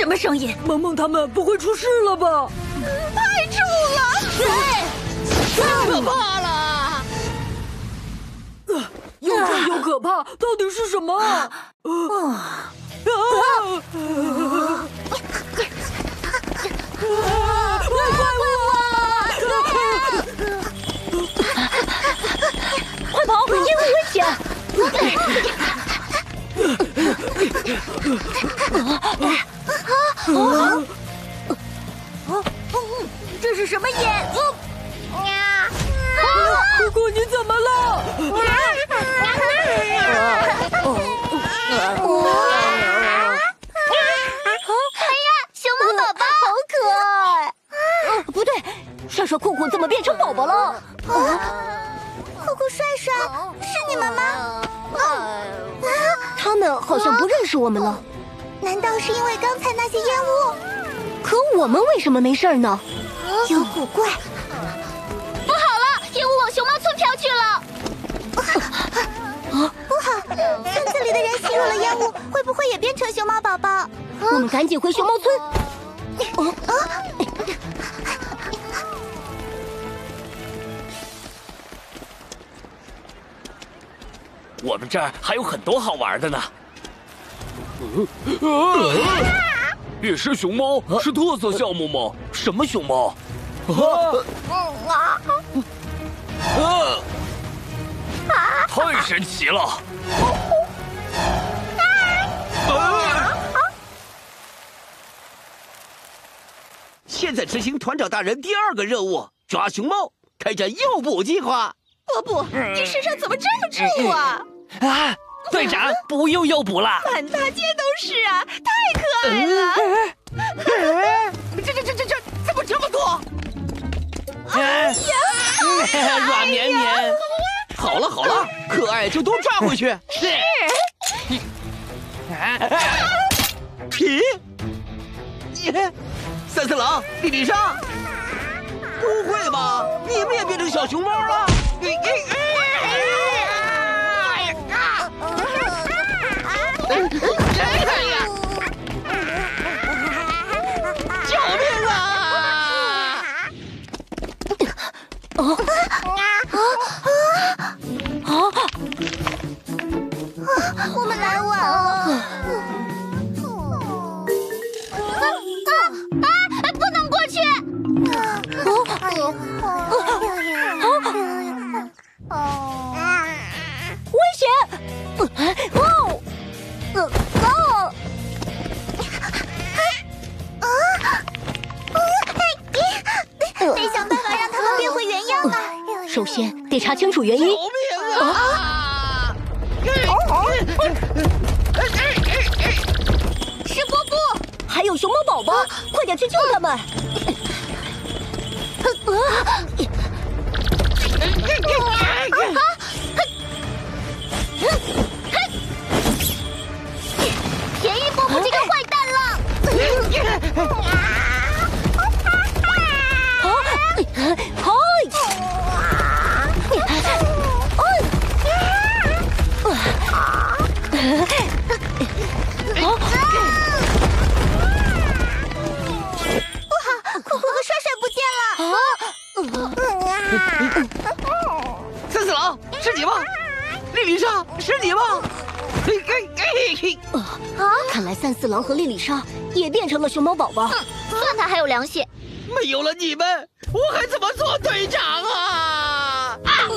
么声音？ 萌萌他们不会出事了吧？ 太重了！ 太可怕了！ 又重又可怕，到底是什么？ 快跑！烟雾危险！这是什么烟？ 姑姑，你怎么了？ 哎呀，熊猫宝宝好可爱！不对，帅帅酷酷怎么变成宝宝了？酷酷帅帅，是你们吗？他们好像不认识我们了。难道是因为刚才那些烟雾？可我们为什么没事呢？有古怪！不好了，烟雾往熊猫村飘去了！不好，村子里的人吸入了烟雾，会不会也变成熊猫宝宝？我们赶紧回熊猫村。 我们这儿还有很多好玩的呢。野生熊猫是特色项目吗？什么熊猫？太神奇了！ 现在执行团长大人第2个任务，抓熊猫，开展诱捕计划。 伯伯，你身上怎么这么重啊？ 啊，队长，不用诱捕了。 满大街都是啊，太可爱了！ 这怎么这么多？ 软绵绵。 好了，可爱就都抓回去。 是。 咦，三四郎、莉莉莎，不会吧？你们也变成小熊猫了？救命啊！ 我们来晚了。不能过去！危险！得想办法让他们变回原样啊！首先得查清楚原因。 救命啊！ 是波波，还有熊猫宝宝，快点去救他们！便宜波波这个坏蛋了！酷酷和帅帅不见了！ 三四郎，是你吗？莉莉莎，是你吗？ 看来三四郎和莉莉莎也变成了熊猫宝宝，算他还有良心。 没有了你们，我还怎么做队长啊？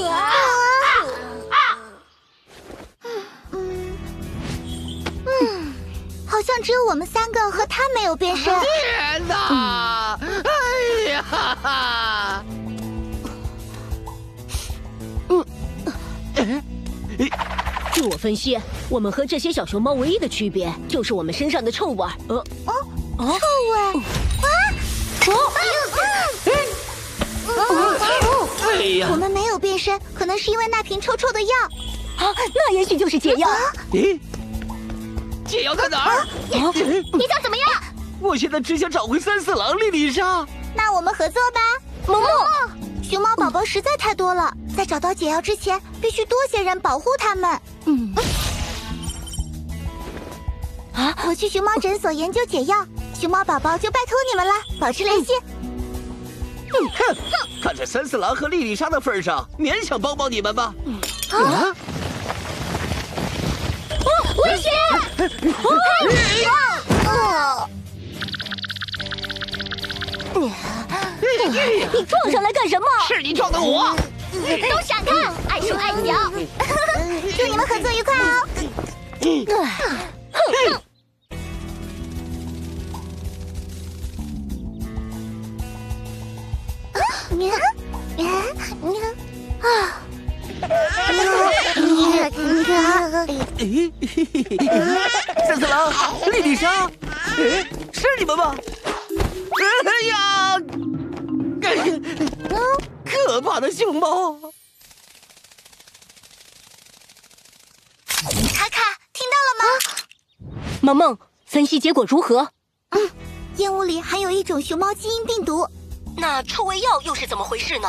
好像只有我们3个和他没有变身。 天哪！哎呀！ 据我分析，我们和这些小熊猫唯一的区别就是我们身上的臭味。 臭味！ 哎呀！ 我们没有变身，可能是因为那瓶臭臭的药。那也许就是解药。 咦，解药在哪儿？ 你想怎么样？ 我现在只想找回三四郎、莉莉莎。 那我们合作吧。萌萌，熊猫宝宝实在太多了，在找到解药之前，必须多些人保护它们。我去熊猫诊所研究解药， 熊猫宝宝就拜托你们了，保持联系。 哼，看在三四郎和莉莉莎的份上，勉强帮帮你们吧。 危险！ 你撞上来干什么？ 是你撞的我。 都闪开，爱手爱脚。祝你们合作愉快哦。 三四郎，莉莉莎，是你们吗？哎呀！可怕的熊猫！ 卡卡，听到了吗？ 萌萌，分析结果如何？ 烟雾里含有一种熊猫基因病毒。 那臭味药又是怎么回事呢？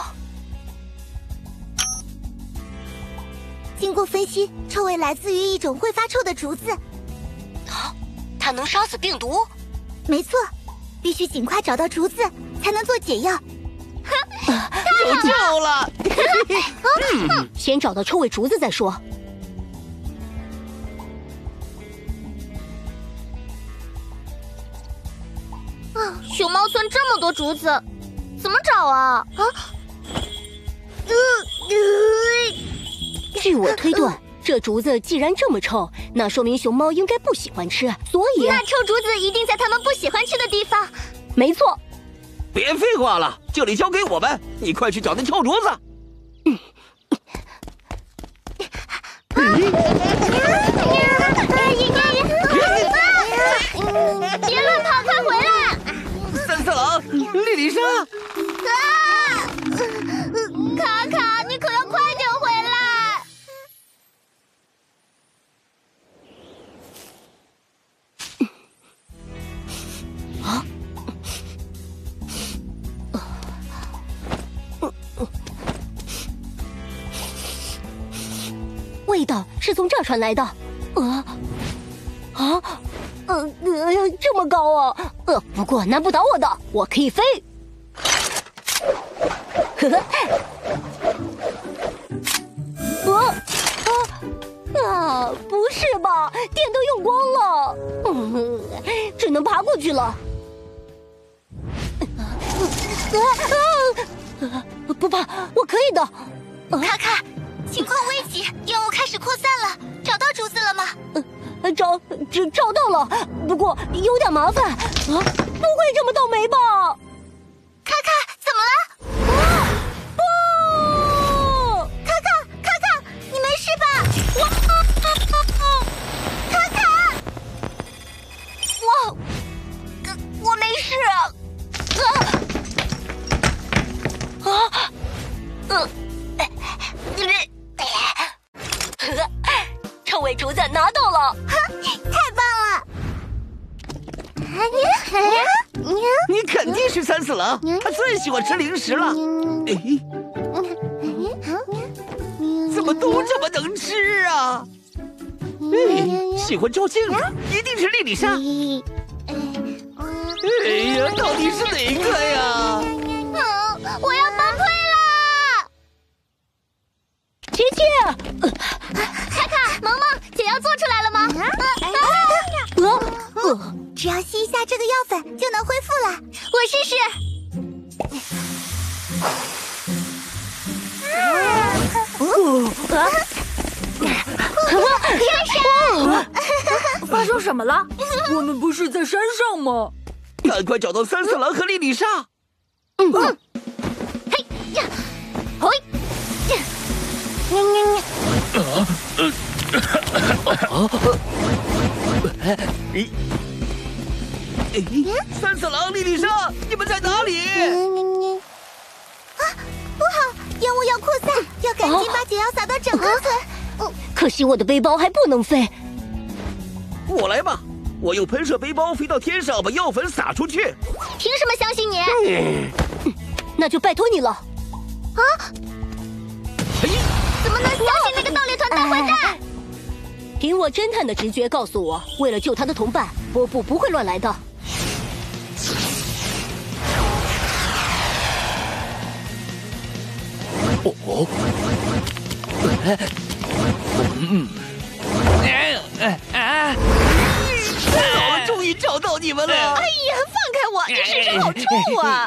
经过分析，臭味来自于一种会发臭的竹子。 它能杀死病毒？ 没错，必须尽快找到竹子，才能做解药。 有救了！ 先找到臭味竹子再说。 熊猫村这么多竹子，怎么找啊？ 据我推断，这竹子既然这么臭，那说明熊猫应该不喜欢吃，所以那臭竹子一定在它们不喜欢吃的地方。 没错。 别废话了，这里交给我们，你快去找那臭竹子。 别乱跑，快回来！ 三四郎，莉莉莎， 卡卡，你可要快点回来！ 味道是从这儿传来的。这么高啊！不过难不倒我的，我可以飞。呵呵。不是吧？电都用光了，只能爬过去了。不怕，我可以的。 卡卡，情况危急，烟雾开始扩散了，找到竹子了吗？ 找到了，不过有点麻烦。不会这么倒霉吧？ 卡卡，怎么了？不！卡卡，你没事吧？卡卡，我没事。 臭味竹子拿到了， 太棒了！ 你肯定是三四郎，他最喜欢吃零食了。怎么都这么能吃啊？喜欢照镜子，一定是莉莉莎。哎呀，到底是哪个呀？ 我要崩溃了！ 琪琪， 卡卡，萌萌，解药做出来了吗？只要吸一下这个药粉就能恢复了。我试试。天神！ 发生什么了？我们不是在山上吗？ 赶快找到三四郎和莉莉莎。 嘿呀，嘿三四郎、莉莉莎，你们在哪里？ 不好，烟雾要扩散，要赶紧把解药撒到整个村。 可惜我的背包还不能飞。 我来吧，我用喷射背包飞到天上，把药粉撒出去。 凭什么相信你？ 那就拜托你了。 怎么能相信那个盗猎团大坏蛋？ 凭我侦探的直觉告诉我，为了救他的同伴，波布不会乱来的。 哦， 我终于找到你们了！ 哎呀，放开我！你身上好臭啊！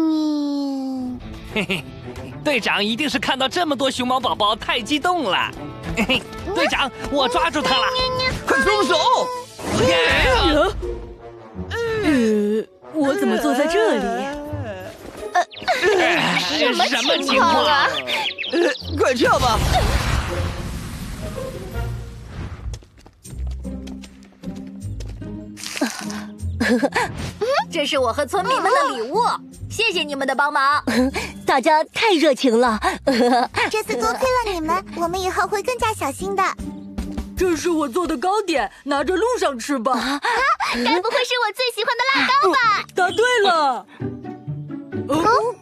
嘿嘿，队长一定是看到这么多熊猫宝宝太激动了。嘿嘿，队长，我抓住他了！ 快松手！ 我怎么坐在这里？ 什么情况啊？ 快跳吧！ 这是我和村民们的礼物，谢谢你们的帮忙。 大家太热情了。 这次多亏了你们，我们以后会更加小心的。 这是我做的糕点，拿着路上吃吧。 该不会是我最喜欢的辣糕吧？ 答对了。